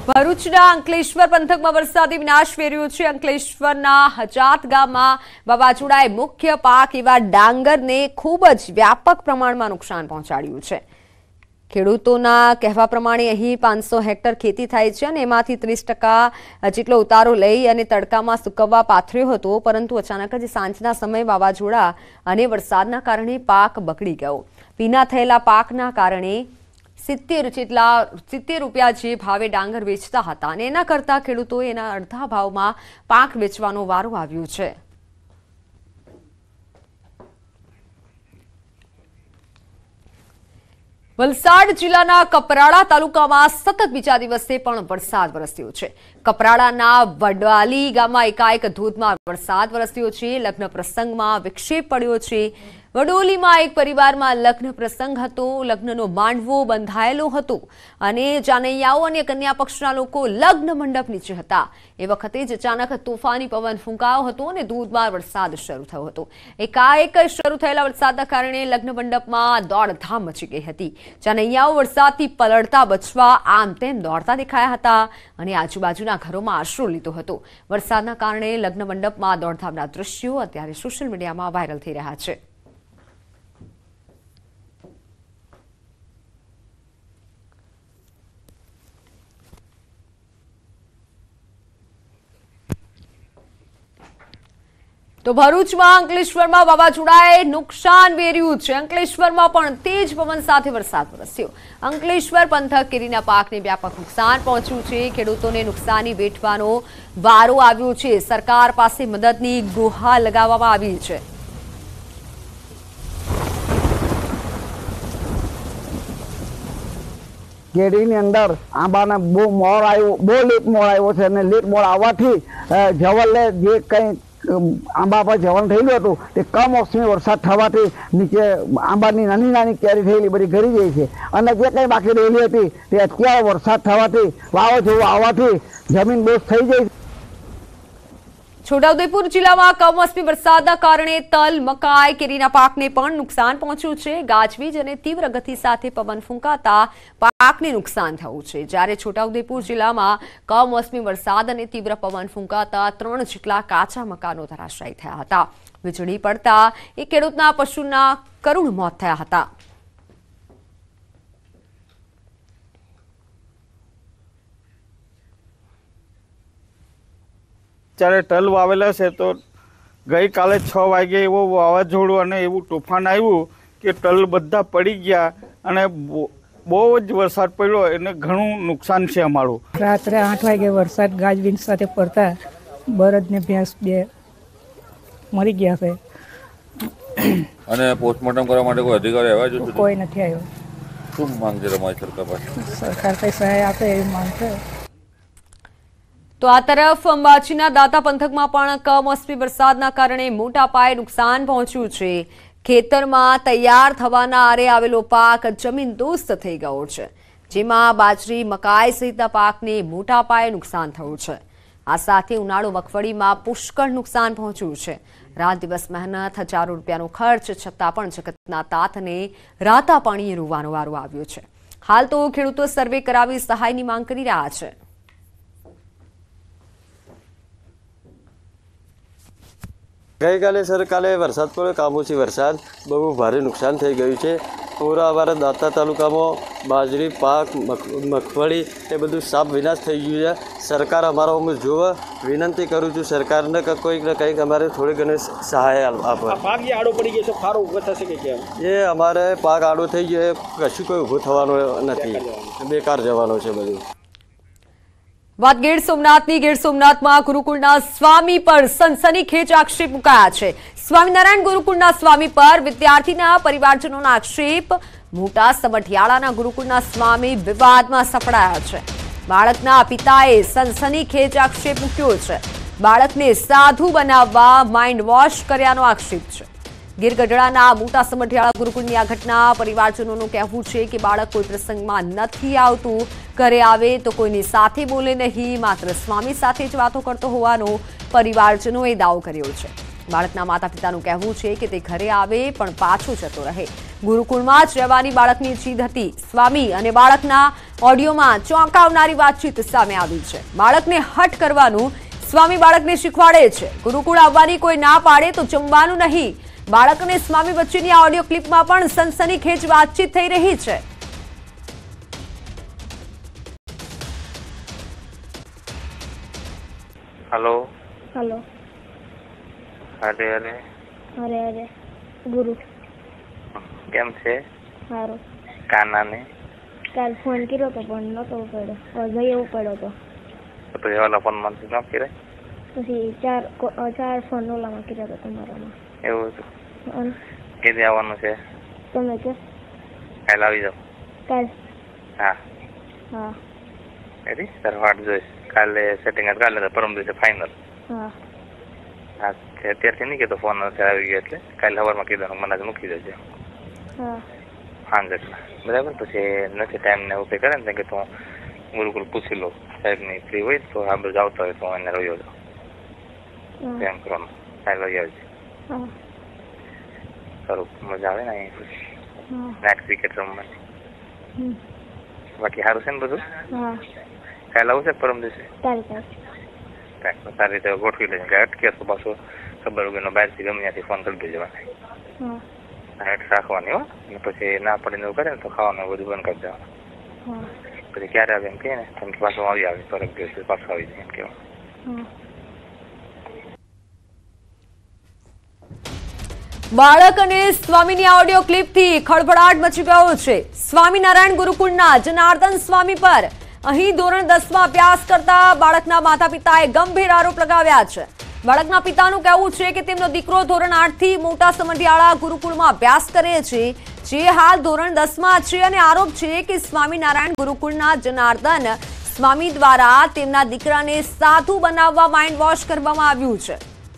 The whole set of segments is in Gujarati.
ભરૂચના અંકલેશ્વર પંથકમાં વરસાદી વિનાશ વેર્યો છે। અંકલેશ્વરના હજાત ગામમાં વાવાઝોડાએ મુખ્ય પાક એવા ડાંગરને ખૂબ જ વ્યાપક પ્રમાણમાં નુકસાન પહોંચાડ્યું છે। ખેડૂતોના કહેવા પ્રમાણે અહીં 500 હેક્ટર ખેતી થાય છે અને એમાંથી 30% જેટલો ઉતારો લઈ અને તડકામાં સુકવવા પાથર્યો હતો, પરંતુ અચાનક જ સાંજના સમયે વાવાઝોડા અને વરસાદના કારણે પાક બગડી ગયો। ભીના થયેલા પાકના કારણે 70 રૂપિયા જે ભાવે ડાંગર વેચતા હતા અને એના કરતા ખેડૂતોએ એના અડધા ભાવમાં પાક વેચવાનો વારો આવ્યો છે। વલસાડ જિલ્લાના કપરાડા તાલુકામાં સતત બીજા દિવસે પણ વરસાદ વરસ્યો છે। કપરાડાના વડવાલી ગામમાં એકાએક ધોધમાર વરસાદ વરસ્યો છે। લગ્ન પ્રસંગમાં વિક્ષેપ પડ્યો છે। વડોલીમાં એક પરિવારમાં લગ્ન પ્રસંગ હતો। લગ્નનો માંડવો બંધાયેલો હતો અને જાનૈયાઓ અને કન્યા પક્ષના લોકો લગ્ન મંડપ નીચે હતા। એ વખતે જ અચાનક તોફાની પવન ફૂંકાયો હતો અને ધોધમાર વરસાદ શરૂ થયો હતો। એકાએક શરૂ થયેલા વરસાદના કારણે લગ્ન મંડપમાં દોડધામ મચી ગઈ હતી। જાનૈયાઓ વરસાદથી પલળતા બચવા આમ તેમ દોડતા દેખાયા હતા અને આજુબાજુના ઘરોમાં આશરો લીધો હતો। વરસાદના કારણે લગ્ન મંડપમાં દોડધામના દ્રશ્યો અત્યારે સોશિયલ મીડિયામાં વાયરલ થઈ રહ્યા છે। તો ભરૂચમાં અંકલેશ્વરમાં વાવાઝોડાએ નુકસાન વેર્યું છે। અંકલેશ્વરમાં પણ તેજ પવન સાથે વરસાદ વરસ્યો। અંકલેશ્વર પંથક કેરીના પાકને વ્યાપક નુકસાન પહોંચ્યું છે। ખેડૂતોને નુકસાની વેઠવાનો વારો આવ્યો છે। સરકાર પાસે મદદની ગુહાર લગાવવામાં આવી છે। કેરીની અંદર આંબાના બહુ મોર આવ્યો, બહુ લેટ મોર આવ્યો છે અને લેટ મોર આવવાથી જવલ્લે જે કંઈ આંબા પર જવન થયેલું હતું તે કમોસમી વરસાદ થવાથી નીચે આંબાની નાની નાની કેરી થયેલી બધી ગળી ગઈ છે અને જે કંઈ બાકી રહેલી હતી તે અત્યારે વરસાદ થવાથી વાવાઝોડું આવવાથી જમીન દોષ થઈ ગઈ। છોટાઉદેપુર જિલ્લામાં કમોસમી વરસાદના કારણે તલ, મકાઈ, કેરીના પાકને પણ નુકસાન પહોંચ્યું છે। ગાજવીજ અને તીવ્ર ગતિ સાથે પવન ફૂંકાતા પાકને નુકસાન થયું છે। જ્યારે છોટાઉદેપુર જિલ્લામાં કમોસમી વરસાદ અને તીવ્ર પવન ફૂંકાતા 3 જેટલા કાચા મકાનો ધરાશાયી થયા હતા। વીજળી પડતા એક ખેડૂતના પશુના કરુણ મોત થયા હતા। અત્યારે તલ વાવેલા છે તો ગઈકાલે 6 વાગે એવો વાવાઝોડું અને એવું તોફાન આવ્યું કે તલ બધા પડી ગયા અને બહુ જ વરસાદ પડ્યો એને ઘણું નુકસાન છે અમારું। રાત્રે 8 વાગે વરસાદ ગાજવીજ સાથે પડતા બળદ ને ભેંસ બે મરી ગયા છે અને પોસ્ટમોર્ટમ કરવા માટે કોઈ અધિકારી આવ્યા છે? કોઈ નથી આવ્યો। શું માંગ છે તમારી સરકાર પાસે? સરકાર કઈ સહાય આપે એવી માંગ છે। તો આ તરફ અંબાજીના દાતા પંથકમાં પણ કમોસમી વરસાદના કારણે મોટા પાયે નુકસાન પહોંચ્યું છે। ખેતરમાં તૈયાર થવાના આરે આવેલો પાક જમીનદોસ્ત થઈ ગયો છે, જેમાં બાજરી, મકાઈ સહિતના પાકને મોટા પાયે નુકસાન થયું છે। આ સાથે ઉનાળુ મગફળીમાં પુષ્કળ નુકસાન પહોંચ્યું છે। રાત દિવસ મહેનત, હજારો રૂપિયાનો ખર્ચ છતાં પણ જગતના તાતને રાતા પાણીએ રોવાનો વારો આવ્યો છે। હાલ તો ખેડૂતો સર્વે કરાવી સહાયની માંગ કરી રહ્યા છે। ગઈકાલે સરકારે વરસાદ પડ્યો, કામોસી વરસાદ, બહુ ભારે નુકસાન થઈ ગયું છે। પૂરા અમારા દાંતા તાલુકામાં બાજરી પાક, મગફળી એ બધું સાપ વિનાશ થઈ ગયું છે। સરકાર અમારો અમે જોવે વિનંતી કરું છું સરકારને કે કોઈક ને કંઈક અમારે થોડી ઘણી સહાય આપે। પાક જે આડો પડી ગયો છે ફારો ઊભો થશે કે કેમ? એ અમારે પાક આડો થઈ ગયો એ કશું કોઈ ઊભો થવાનો નથી, બેકાર જવાનો છે બધું। વાત ગીર સોમનાથની। ગીર સોમનાથમાં ગુરુકુળના સ્વામી પર સનસનીખેજ આક્ષેપ મુકાયા છે। સ્વામિનારાયણ ગુરુકુળના સ્વામી પર વિદ્યાર્થીના પરિવારજનોના આક્ષેપ। મોટા સમઢિયાળાના ગુરુકુળના સ્વામી વિવાદમાં સપડાયા છે। બાળકના પિતાએ સનસનીખેજ આક્ષેપ મૂક્યો છે। બાળકને સાધુ બનાવવા માઇન્ડ વોશ કર્યાનો આક્ષેપ છે। ગીર ગઢડાના મોટા સમઢિયાળા ગુરુકુળની આ ઘટના પરિવારજનોનું કહેવું છે કે બાળક કોઈ પ્રસંગમાં નથી આવતું, ઘરે આવે તો કોઈની સાથે બોલે નહીં, માત્ર સ્વામી સાથે જ વાતો કરતો હોવાનો પરિવારજનોએ દાવો કર્યો છે। બાળકના માતા પિતાનું કહેવું છે કે તે ઘરે આવે પણ પાછો જતો રહે। ગુરુકુળમાં જ રહેવાની બાળકની જીદ હતી. સ્વામી અને બાળકના ઓડિયોમાં ચોંકાવનારી વાતચીત સામે આવી છે. બાળકને હઠ કરવાનું સ્વામી બાળકને શીખવાડે છે. ગુરુકુળ આવવાની કોઈ ના પાડે તો જમવાનું નહીં. બાળક અને સ્વામી વચ્ચેની આ ઓડિયો ક્લિપમાં પણ સનસનીખેજ વાતચીત થઈ રહી છે. हेलो हेलो अरे अरे अरे अरे गुरु केम छे सारो काना ने काल फोन कर्यो तो पण नतो उपाड्यो अजय उपाड्यो तो तो ये वाला फोन में न करे પછી ચાર ફોન ઓલામાં કર્યા હતા તમારામાં એવું હતું કેદી આવવાનું છે તમે કે કાલ આવી જાવ કાલ હા હા રેડી સર વાટ જોઈશ કાલે સેટિંગ કાલે તો પરમ દિવસે ફાઇનલ હા હા અત્યારથી નહીં કહેતો ફોન આવી ગયો એટલે કાલે સવારમાં કીધું મને જ મૂકી દેજો હા હા બરાબર પછી નથી ટાઈમ ને એવું કંઈ કરે ને કે તું ગુરુકુળ પૂછી લો સાહેબની ફ્રી હોય તો આ બધું આવતા હોય તો એને રહ્યો જાઉં એમ કરવાનું કાલે લઈ આવજે હા સારું મજા આવે ને અહીં નાઇટ ક્રિકેટ રમવાની બાકી સારું છે ને બધું હા કાલે આવું છે પરમ દિવસે કાલ કાંઈક સારી રીતે ગોઠવી લેજો કે અટકે તો પાછું ખબર વગરનો બહારથી ગમે ત્યાંથી ફોન કરી દેજો હા હેઠ રાખવાની હો અને પછી ના પડીને એવું કરે ને તો ખાવાનું બધું બંધ કરી દેવાનું હા પછી ક્યારે આવે એમ કહે ને કેમ કે પાછું આવી આવે પરમ દિવસે પાછું આવી જાય એમ કહેવાનું હા બાળક અને સ્વામીની આ ઓડિયો ક્લિપથી ખળભળાટ મચી ગયો છે. સ્વામિનારાયણ ગુરુકુળના જનાર્દન સ્વામી પર અહીં ધોરણ 10માં અભ્યાસ કરતા બાળકના માતા પિતાએ ગંભીર આરોપ લગાવ્યા છે. બાળકના પિતાનું કહેવું છે કે તેમનો દીકરો ધોરણ 8 થી મોટા સમઢિયાળા ગુરુકુળમાં અભ્યાસ કરે છે, જે હાલ ધોરણ 10માં છે, અને આરોપ છે કે સ્વામિનારાયણ ગુરુકુળના જનાર્દન સ્વામી દ્વારા તેમના દીકરાને સાધુ બનાવવા માઇન્ડ વોશ કરવામાં આવ્યું છે.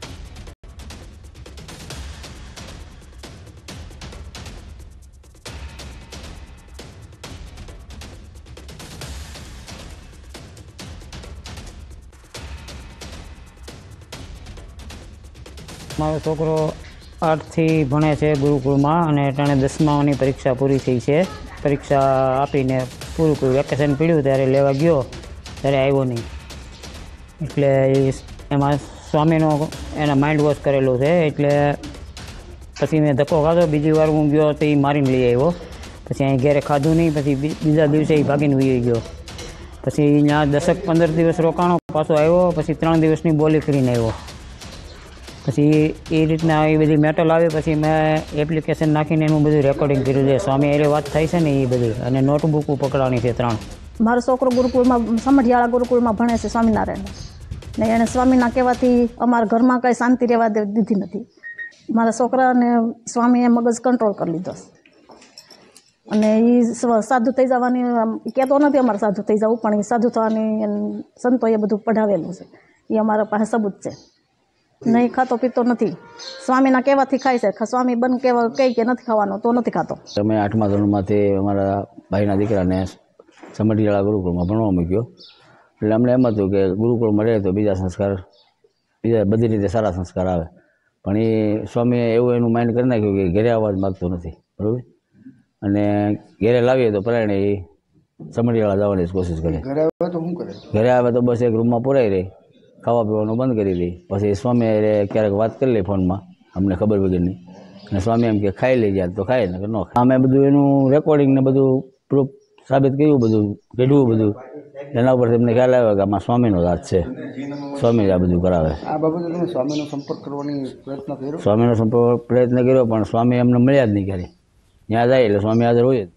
મારો છોકરો 8થી ભણે છે ગુરુકુળમાં અને અટાણે 10માની પરીક્ષા પૂરી થઈ છે. પરીક્ષા આપીને પૂરું વેકેશન પડ્યું ત્યારે લેવા ગયો ત્યારે આવ્યો નહીં, એટલે એમાં સ્વામીનો એના માઇન્ડ વોશ કરેલો છે. એટલે પછી મેં ધક્કો ખાધો. બીજી વાર હું ગયો તો એ મારીને લઈ આવ્યો. પછી અહીં ઘરે ખાધું નહીં. પછી બીજા દિવસે એ ભાગીને વહી ગયો. પછી અહીંયા 10-15 દિવસ રોકાણો, પાછો આવ્યો. પછી 3 દિવસની બોલી કરીને આવ્યો. પછી એ રીતના એ બધી મેટલ આવી. પછી મેં એપ્લિકેશન નાખીને એનું બધું રેકોર્ડિંગ કર્યું છે. સ્વામી એ વાત થાય છે ને એ બધી, અને નોટબુકો પકડવાની છે 3. મારો છોકરો ગુરુકુળમાં સમઢિયાળા ગુરુકુળમાં ભણે છે સ્વામિનારાયણ, ને એણે સ્વામીના કહેવાથી અમારા ઘરમાં કંઈ શાંતિ રહેવા દીધી નથી. મારા છોકરાને સ્વામીએ મગજ કંટ્રોલ કરી લીધો અને એ સાધુ થઈ જવાની કહેતો નથી અમારે સાધુ થઈ જવું, પણ એ સાધુ થવાની સંતોએ બધું પઢાવેલું છે. એ અમારા પાસે સબૂત છે. નહીં ખાતો પીતો નથી, સ્વામીના કહેવાથી ખાય છે. સ્વામી બંધ કહેવા કહે કે નથી ખાવાનો તો નથી ખાતો. તમે 8મા ધોરણમાંથી અમારા ભાઈના દીકરાને સમઢિયાળા ગુરુકુળમાં ભણવા મૂક્યો. એટલે અમને એમ હતું કે ગુરુકુળમાં રહે તો બીજા બધી રીતે સારા સંસ્કાર આવે. પણ એ સ્વામીએ એવું એનું માઇન્ડ કરી નાખ્યું કે ઘરે આવવા જ માગતો નથી, બરાબર. અને ઘરે લાવીએ તો પરાયણે એ સમઢિયાળા જવાની જ કોશિશ કરે. ઘરે આવે તો બસ એક રૂમમાં પુરાઈ રહી, ખાવા પીવાનું બંધ કરી દે. પછી સ્વામી ક્યારેક વાત કરી લે ફોનમાં, અમને ખબર વગરની. અને સ્વામી એમ કે ખાઈ લઈ જાય તો ખાય ને ન ખાય. અમે બધું એનું રેકોર્ડિંગ ને બધું પ્રૂફ સાબિત કર્યું, બધું કઢવું બધું. એના ઉપર તમને ખ્યાલ આવ્યો કે આમાં સ્વામીનો હાથ છે, સ્વામી આ બધું કરાવે. આ બાબતે તમે સ્વામીનો સંપર્ક કરવાની પ્રયત્ન કર્યો? સ્વામીનો સંપર્ક પ્રયત્ન કર્યો, પણ સ્વામી એમને મળ્યા જ નહીં ક્યારે. ત્યાં જાય એટલે સ્વામી હાજર હોય જ.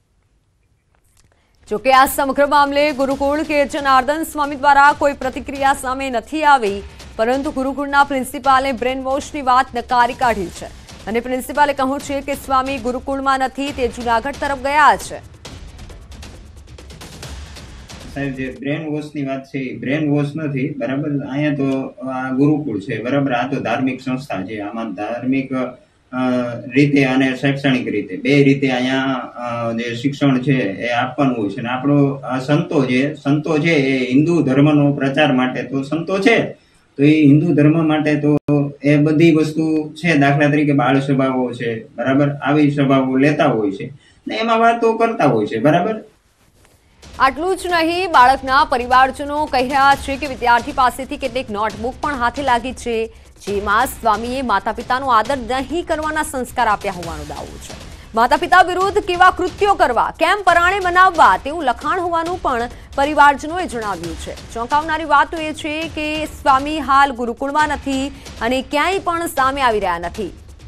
જોકે આ સમગ્ર મામલે ગુરુકુળ કે જનાર્દન સ્વામી દ્વારા કોઈ પ્રતિક્રિયા સામે નથી આવી, પરંતુ ગુરુકુળના પ્રિન્સિપાલે બ્રેન વોશની વાત નકારી કાઢી છે. અને પ્રિન્સિપાલે કહ્યું છે કે સ્વામી ગુરુકુળમાં નથી, તે જૂનાગઢ તરફ ગયા છે. સાહેબ, જે બ્રેન વોશની વાત છે એ બ્રેન વોશ નથી, બરાબર. અહીંયા તો આ ગુરુકુળ છે, બરાબર. આ તો ધાર્મિક સંસ્થા છે. આમાં ધાર્મિક રીતે અને શૈક્ષણિક રીતે બે રીતે અહીંયા જે શિક્ષણ છે એ આપવાનું હોય છે. અને આપણો સંતો છે એ હિન્દુ ધર્મનો પ્રચાર માટે તો સંતો છે, તો એ હિન્દુ ધર્મ માટે તો એ બધી વસ્તુ છે. દાખલા તરીકે બાળ સભાઓ છે, બરાબર, આવી સભાઓ લેતા હોય છે ને એમાં વાતો કરતા હોય છે, બરાબર. આટલું જ નહીં, બાળકના પરિવારજનો કહી રહ્યા છે કે વિદ્યાર્થી પાસેથી કેટલીક નોટબુક પણ હાથે લાગી છે, જેમાં સ્વામીએ માતા પિતાનો આદર નહીં કરવાના સંસ્કાર આપ્યા હોવાનો દાવો છે. માતા પિતા વિરુદ્ધ કેવા કૃત્યો કરવા, કેમ પરાણે બનાવવા તેવું લખાણ હોવાનું પણ પરિવારજનોએ જણાવ્યું છે. ચોંકાવનારી વાત એ છે કે સ્વામી હાલ ગુરુકુળમાં નથી અને ક્યાંય પણ સામે આવી રહ્યા નથી.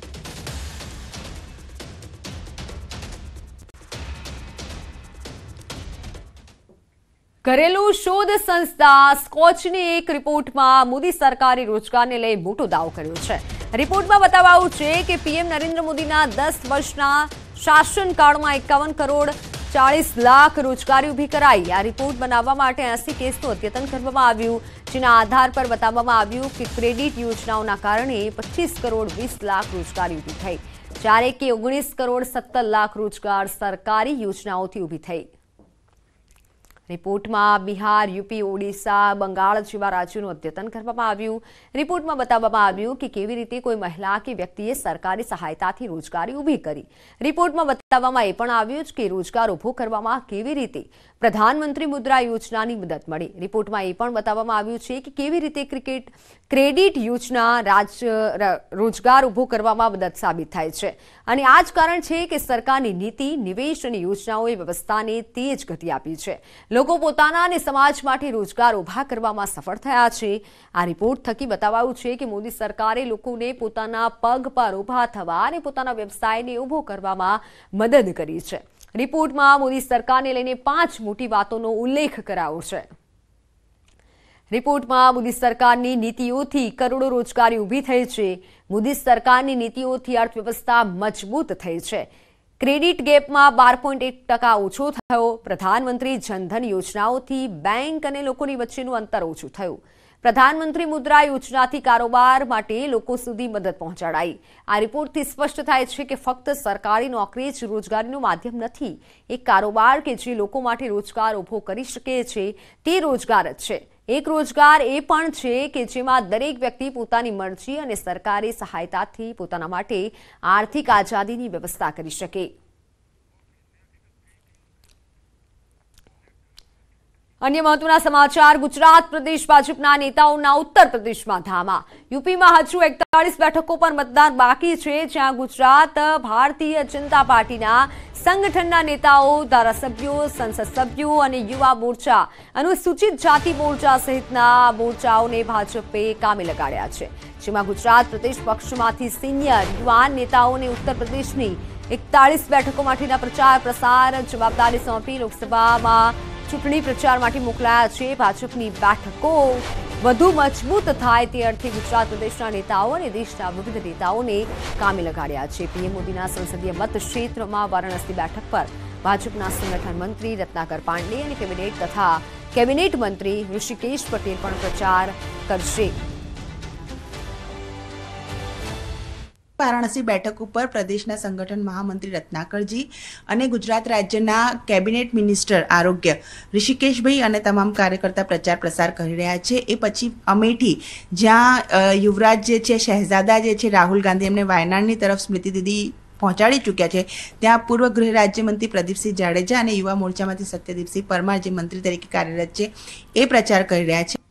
ઘરેલું શોધ સંસ્થા સ્કોચની એક રિપોર્ટમાં મોદી સરકારે રોજગારને લઈ મોટો દાવો કર્યો છે. રિપોર્ટમાં બતાવાયું છે કે પીએમ નરેન્દ્ર મોદીના 10 વર્ષના શાસનકાળમાં 51 કરોડ 40 લાખ રોજગારી ઊભી કરાઈ. આ રિપોર્ટ બનાવવા માટે 80 કેસનું અદ્યતન કરવામાં આવ્યું, જેના આધાર પર બતાવવામાં આવ્યું કે ક્રેડિટ યોજનાઓના કારણે 25 કરોડ 20 લાખ રોજગારી ઊભી થઈ, જ્યારે કે 19 કરોડ 17 લાખ રોજગાર સરકારી યોજનાઓથી ઊભી થઈ. રિપોર્ટમાં બિહાર, યુપી, ઓડિશા, બંગાળ જેવા રાજ્યોનું અદ્યતન કરવામાં આવ્યું. રિપોર્ટમાં બતાવવામાં આવ્યું કે કેવી રીતે કોઈ મહિલા કે વ્યક્તિએ સરકારી સહાયતાથી રોજગારી ઊભી કરી. રિપોર્ટમાં બતાવવામાં એ પણ આવ્યું કે રોજગાર ઊભો કરવામાં કેવી રીતે પ્રધાનમંત્રી મુદ્રા યોજનાની મદદ મળી. રિપોર્ટમાં એ પણ બતાવવામાં આવ્યું છે કે કેવી રીતે ક્રેડિટ યોજના રોજગાર ઊભો કરવામાં મદદ સાબિત થાય છે. અને આ જ કારણ છે કે સરકારની નીતિ, નિવેશ અને યોજનાઓએ વ્યવસ્થાને તેજ ગતિ આપી છે. લોકો પોતાના અને સમાજ માટે રોજગાર ઊભા કરવામાં સફળ થયા છે. આ રિપોર્ટ થકી બતાવાયું છે કે મોદી સરકારે લોકોને પોતાના પગ પર ઊભા થવા અને પોતાના વ્યવસાયને ઊભો કરવામાં મદદ કરી છે. રિપોર્ટમાં મોદી સરકારને લઈને 5 મોટી વાતોનો ઉલ્લેખ કરાયો છે. રિપોર્ટમાં મોદી સરકારની નીતિઓથી કરોડો રોજગારી ઊભી થઈ છે. મોદી સરકારની નીતિઓથી અર્થવ્યવસ્થા મજબૂત થઈ છે. ક્રેડિટ ગેપમાં 12.1% ઓછો થયો. પ્રધાનમંત્રી જનધન યોજનાઓથી બેંક અને લોકોની વચ્ચેનું અંતર ઓછું થયું. પ્રધાનમંત્રી મુદ્રા યોજનાથી કારોબાર માટે લોકો સુધી મદદ પહોંચાડાઈ. આ રિપોર્ટથી સ્પષ્ટ થાય છે કે ફક્ત સરકારી નોકરી જ રોજગારીનું માધ્યમ નથી. એક કારોબાર કે જે લોકો માટે રોજગાર ઊભો કરી શકે છે તે રોજગાર જ છે. એક રોજગાર એ પણ છે કે જેમાં દરેક વ્યક્તિ પોતાની મરજી અને સરકારી સહાયતાથી પોતાના માટે આર્થિક આઝાદીની વ્યવસ્થા કરી શકે. અન્ય મહત્વના સમાચાર, ગુજરાત પ્રદેશ ભાજપના નેતાઓના ઉત્તર પ્રદેશમાં ધામા. યુપીમાં હજુ 41 બેઠકો પર મતદાન બાકી છે, જ્યાં ગુજરાત ભારતીય જનતા પાર્ટીના સંગઠનના નેતાઓ, ધારાસભ્યો, સંસદ સભ્યો અને યુવા મોરચા, અનુસૂચિત જાતિ મોરચા સહિતના મોરચાઓને ભાજપે કામે લગાડ્યા છે. જેમાં ગુજરાત પ્રદેશ પક્ષમાંથી સિનિયર યુવાન નેતાઓને ઉત્તર પ્રદેશની 41 બેઠકો માટેના પ્રચાર પ્રસાર જવાબદારી સોંપી લોકસભામાં ચૂંટણી પ્રચાર માટે મોકલાયા છે. ભાજપની બેઠકો વધુ મજબૂત થાય તે અર્થે ગુજરાત પ્રદેશના નેતાઓ અને દેશના વિવિધ નેતાઓને કામે લગાડ્યા છે. પીએમ મોદીના સંસદીય મતક્ષેત્રમાં વારાણસી બેઠક પર ભાજપના સંગઠન મંત્રી રત્નાકર પાંડે અને કેબિનેટ મંત્રી ઋષિકેશ પટેલ પણ પ્રચાર કરશે. વારાણસી બેઠક ઉપર પ્રદેશના સંગઠન મહામંત્રી રત્નાકરજી અને ગુજરાત રાજ્યના કેબિનેટ મિનિસ્ટર આરોગ્ય ઋષિકેશભાઈ અને તમામ કાર્યકર્તા પ્રચાર પ્રસાર કરી રહ્યા છે. એ પછી અમેઠી, જ્યાં યુવરાજ જે છે, શહેજાદા જે છે, રાહુલ ગાંધી એમને વાયનાડની તરફ સ્મૃતિ દીદી પહોંચાડી ચૂક્યા છે, ત્યાં પૂર્વ ગૃહ રાજ્યમંત્રી પ્રદીપસિંહ જાડેજા અને યુવા મોરચામાંથી સત્યદીપસિંહ પરમાર જે મંત્રી તરીકે કાર્યરત છે એ પ્રચાર કરી રહ્યા છે.